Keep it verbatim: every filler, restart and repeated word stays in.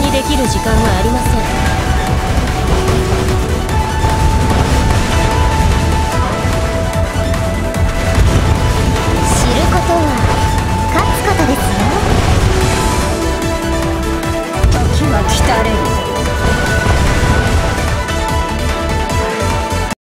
できる時間はありません。